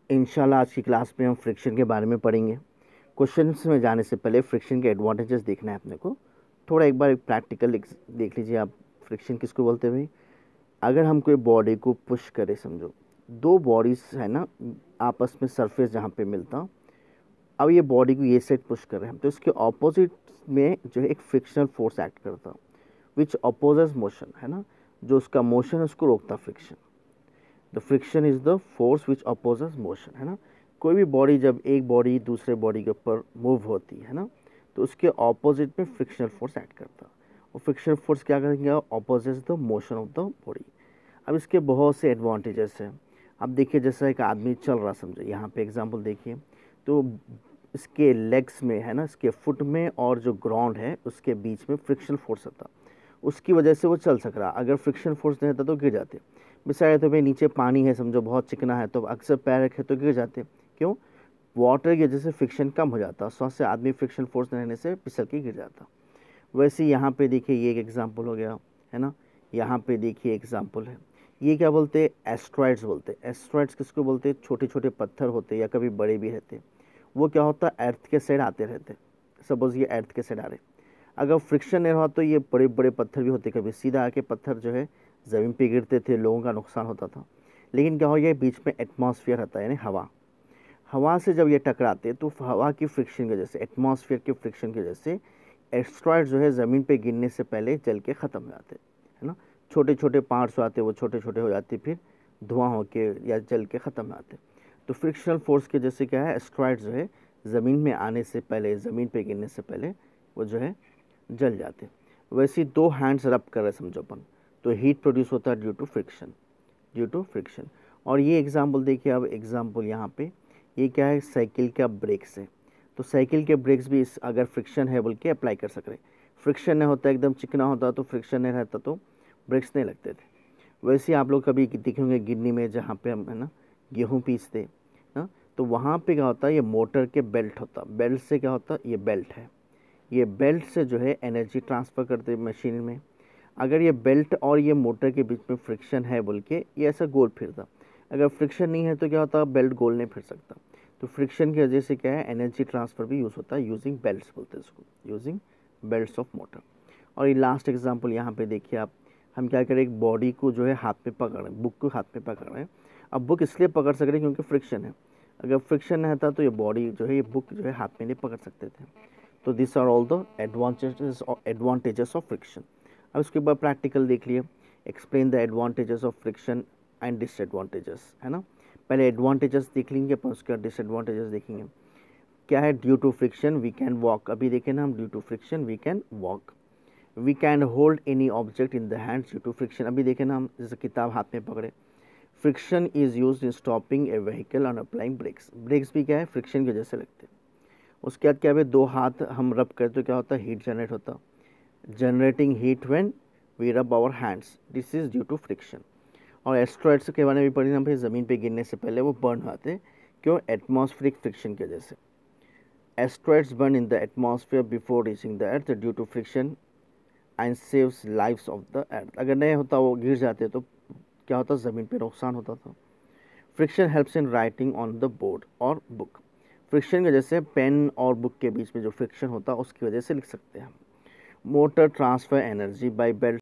इंशाल्लाह आज की क्लास में हम फ्रिक्शन के बारे में पढ़ेंगे। क्वेश्चंस में जाने से पहले फ्रिक्शन के एडवांटेजेस देखना है अपने को। थोड़ा एक बार प्रैक्टिकल देख लीजिए आप। फ्रिक्शन किसको बोलते हैं भाई? अगर हम कोई बॉडी को पुश करें, समझो दो बॉडीज है ना आपस में, सरफेस जहाँ पे मिलता, अब ये बॉडी को ये साइड पुश कर रहे हैं तो इसके ऑपोजिट में जो है एक फ्रिक्शनल फोर्स एक्ट करता, विच अपोजेस मोशन, है ना, जो उसका मोशन है उसको रोकता friction. The friction is the force which opposes motion, है ना। कोई भी बॉडी, जब एक बॉडी दूसरे बॉडी के ऊपर मूव होती है ना, तो उसके ऑपोजिट में फ्रिक्शनल फोर्स एक्ट करता है। और फ्रिक्शनल फोर्स क्या करेंगे? Opposite the motion of the body. अब इसके बहुत से एडवांटेजेस हैं। अब देखिए, जैसा एक आदमी चल रहा, समझो यहाँ पे एग्जांपल देखिए, तो इसके लेग्स में है ना, इसके फुट में और जो ग्राउंड है उसके बीच में फ्रिक्शनल फोर्स होता, उसकी वजह से वो चल सक रहा। अगर फ्रिक्शन फोर्स नहीं रहता तो गिर जाते। बिसाए तो भाई नीचे पानी है, समझो बहुत चिकना है, तो अक्सर पैर रखे तो गिर जाते। क्यों? वाटर की वजह से फ्रिक्शन कम हो जाता, स्वास्थ्य से आदमी फ्रिक्शन फोर्स नहीं रहने से फिसल के गिर जाता। वैसे यहाँ पे देखिए, ये एक एग्जाम्पल हो गया, है ना। यहाँ पे देखिए एग्जाम्पल है, ये क्या बोलते हैं? एस्ट्रॉइड्स बोलते हैं। एस्ट्रॉइड्स किसको बोलते हैं? छोटे छोटे पत्थर होते हैं या कभी बड़े भी रहते हैं। वो क्या होता है? अर्थ के साइड आते रहते। सपोज ये अर्थ के साइड आ रहे, अगर फ्रिक्शन नहीं रहा तो ये बड़े बड़े पत्थर भी होते, कभी सीधा आके पत्थर जो है ज़मीन पे गिरते थे, लोगों का नुकसान होता था। लेकिन क्या हो गया, बीच में एटमॉस्फेयर रहता है, यानी हवा। हवा से जब ये टकराते तो हवा की फ्रिक्शन की वजह से, एटमॉस्फेयर की फ्रिक्शन की वजह से एस्ट्रॉइड जो है ज़मीन पे गिरने से पहले जल के ख़त्म हो जाते, है ना। छोटे छोटे पार्ट्स आते, वो छोटे छोटे हो जाते, फिर धुआं होके या जल के ख़त्म हो जाते। तो फ्रिक्शनल फोर्स की वजह से क्या है, एस्ट्रॉइड जो है ज़मीन में आने से पहले, ज़मीन पे गिरने से पहले वो जो है जल जाते। वैसे दो हैंड्स रब कर रहे समझो अपन, तो हीट प्रोड्यूस होता है due to friction, due to friction. और ये एग्जाम्पल देखिए, अब एग्जाम्पल यहाँ पे ये क्या है, साइकिल का ब्रेक्स है। तो साइकिल के ब्रेक्स भी इस अगर फ्रिक्शन है बोल के अप्लाई कर सक रहे। फ्रिक्शन नहीं होता, एकदम चिकना होता तो फ्रिक्शन नहीं रहता तो ब्रेक्स नहीं लगते थे। वैसे आप लोग कभी देखेंगे गिन्नी में, जहाँ पे हम है ना गेहूँ पीसते ना, तो वहाँ पे क्या होता है, ये मोटर के बेल्ट होता, बेल्ट से क्या होता, ये बेल्ट है, ये बेल्ट से जो है एनर्जी ट्रांसफ़र करते मशीन में। अगर ये बेल्ट और ये मोटर के बीच में फ्रिक्शन है बोल के ये ऐसा गोल फिरता। अगर फ्रिक्शन नहीं है तो क्या होता, बेल्ट गोल नहीं फिर सकता। तो फ्रिक्शन की वजह से क्या है, एनर्जी ट्रांसफ़र भी यूज़ होता है, यूजिंग बेल्ट्स बोलते हैं इसको, यूजिंग बेल्ट्स ऑफ मोटर। और ये लास्ट एग्जाम्पल यहाँ पे देखिए आप, हम क्या करें, एक बॉडी को जो है हाथ में पकड़ रहे हैं, बुक को हाथ में पकड़ रहे हैं। अब बुक इसलिए पकड़ सक रहे हैं क्योंकि फ्रिक्शन है। अगर फ्रिक्शन नहीं था तो ये बॉडी जो है, ये बुक जो है हाथ में नहीं पकड़ सकते थे। तो this are all the advantages of friction. अब इसके बाद प्रैक्टिकल देख लिए, explain the advantages of friction and disadvantages, है ना। पहले एडवांटेजेस देख लेंगे, अपन उसके डिसएडवांटेजेस देखेंगे। क्या है? Due to friction we can walk, अभी देखें ना हम, due to friction we can walk. We can hold any object in the hands due to friction, अभी देखें ना हम, जैसे किताब हाथ में पकड़े। Friction is use in stopping a vehicle on applying brakes, brakes भी क्या है, फ्रिक्शन की वजह से लगते हैं। उसके बाद क्या है, दो हाथ हम रब करें तो क्या होता है, हीट जनरेट होता, generating heat when we rub our hands, this is due to friction. और एस्ट्रॉइड्स के बारे में भी पढ़ी ना भाई, ज़मीन पे गिरने से पहले वो बर्न होते, क्यों? एटमॉस्फेरिक फ्रिक्शन की वजह से। Asteroids burn in the atmosphere before reaching the earth due to friction and saves lives of the earth, अगर नहीं होता वो गिर जाते तो क्या होता, ज़मीन पे नुकसान होता था। Friction helps in writing on the board और बुक, फ्रिक्शन की वजह से पेन और बुक के बीच में जो फ्रिक्शन होता है उसकी वजह से लिख सकते हैं हम। Motor transfer energy by belt